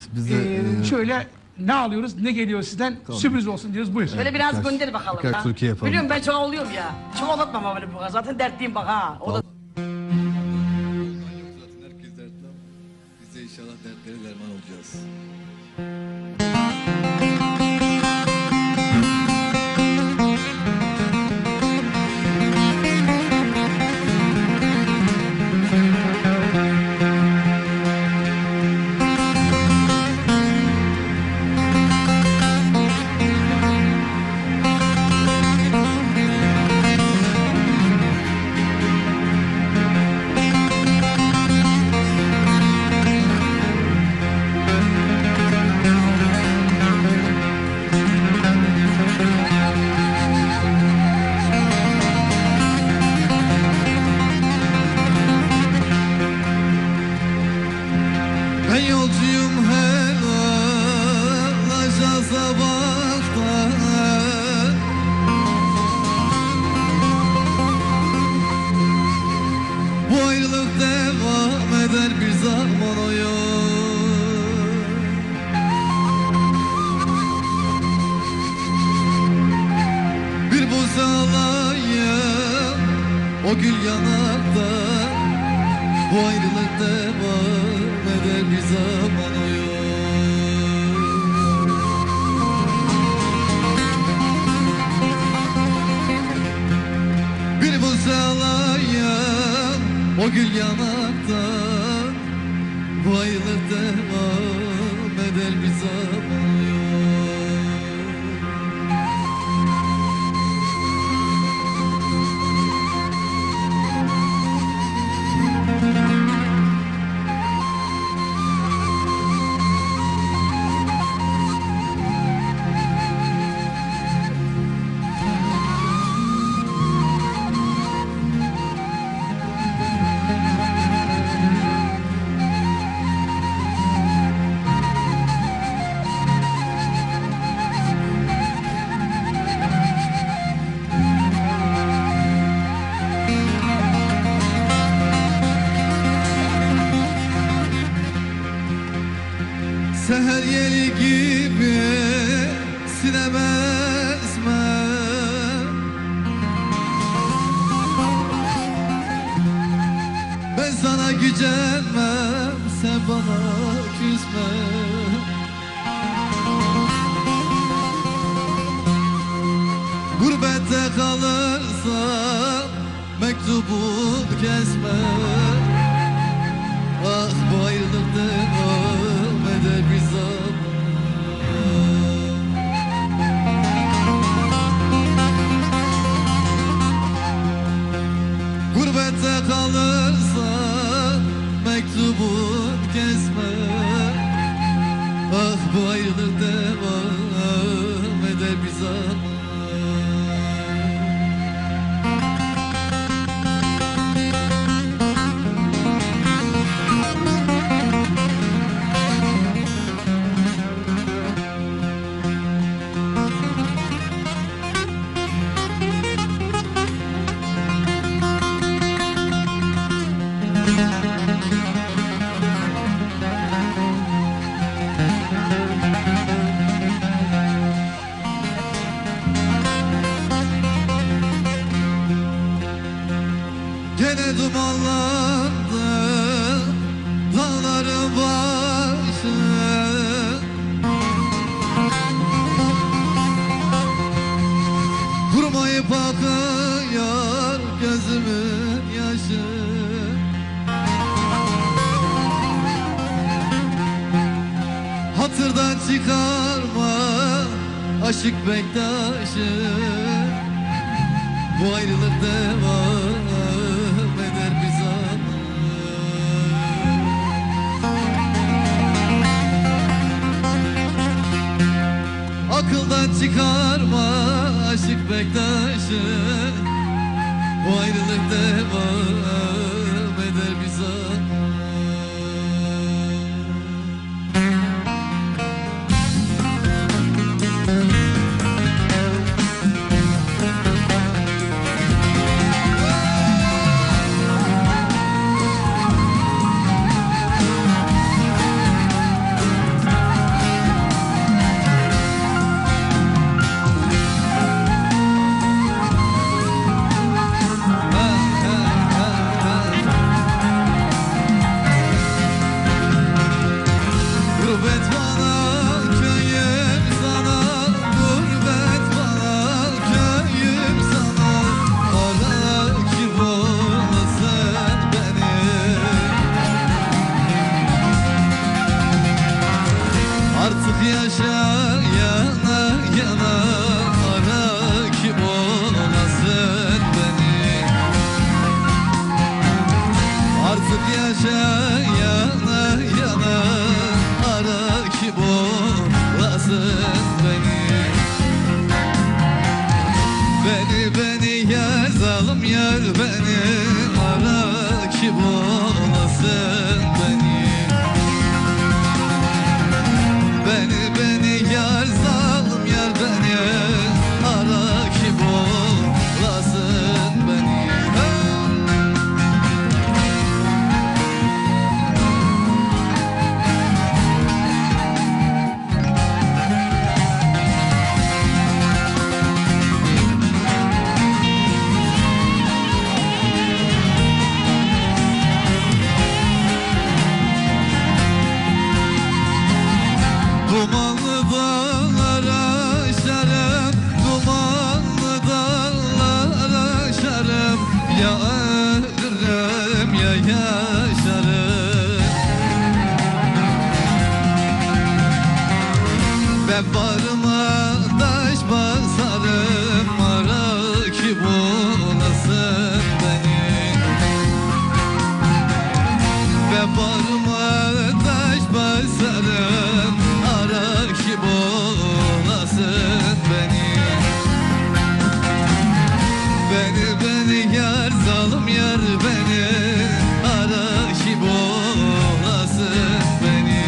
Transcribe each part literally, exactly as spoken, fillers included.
Bize, Ee, e... şöyle ne alıyoruz, ne geliyor sizden, tamam. Sürpriz olsun diyoruz, buyur. Şöyle biraz birkaç, gönder bakalım. Birkaç Türkiye yapalım. Biliyorum ben çok oluyorum ya. Çok anlatmam ama böyle bu kadar. Zaten dertliyim bak ha. O da... Herkes dertli ama biz de inşallah dertlere derman olacağız. Ben yolcuyum her aşağı sabahtan. Bu ayrılık devam eder bir zaman o yol. Bir buze alayım o gül yanakta. Bu ayrılık devam eder bir zaman o yol. Bir buze alayım o gül yanaktan. Bu ayrılık devam eder bir zaman o yol. Seher yeli gibi sineme esme. Ben sana gücenmem, sen bana küsme. Gurbette kalırsan mektubun kesme. Ah bu ayrılık devam eder bir zaman. Gurbette kalırsan mektubun kesme. Ah bu ayrılık devam eder bir zaman. Gene dumanlandı dağların başı. Kurmayıp akıyor gözümün yaşı. Hatırdan çıkarma aşık bektaşı. Bu ayrılık devam eder bir zaman. Akıldan çıkarma aşık bektaşı. Bu ayrılık devam eder bir zaman. Gurbet bana köyüm sana, gurbet bana köyüm sana. Ara kim olasın beni. Artık yaşa yana yana, ara kim olasın beni. Artık yaşa yana yana, ara kim olasın beni. Beni beni yar zalim yar beni, ara kim olasın beni. Beni beni yar zalim yar beni, ara kim olasın beni. Dumanlı dağlara aşarım, dumanlı dağlara aşarım. Ya ölürüm ya yaşarım. Ben bağrıma taş basarım, ara kim olasın beni. Ben bağrıma taş basarım, ara kim olasın beni. Beni beni yar zalim yar beni, ara kim olasın beni.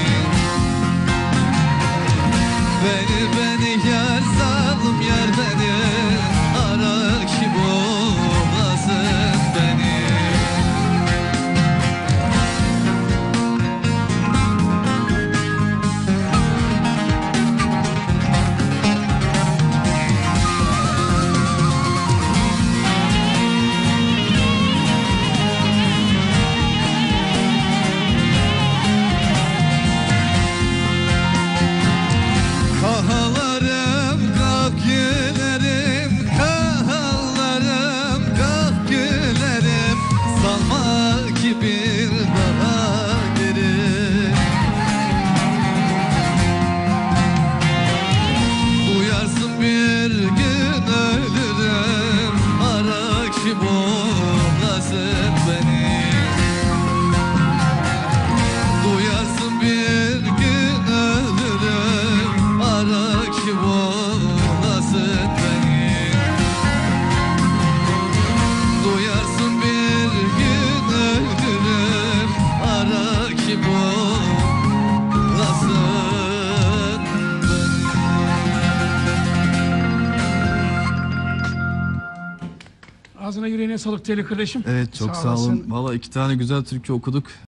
Beni beni yar zalim yar beni, ara kim olasın beni. Kahalarım kalk gülerim, kahalarım kalk gülerim. Sanma ki bir daha gelirim. Duyarsın bir gün ölürüm, ara kim olasın beni. Duyarsın bir gün ölürüm, ara kim olasın beni. Duyarsın bir gün ölürüm, ara kim olasın beni. Ağzına yüreğine sağlık değerli kardeşim. Evet çok sağ, olun. olasın. Valla iki tane güzel türkü okuduk.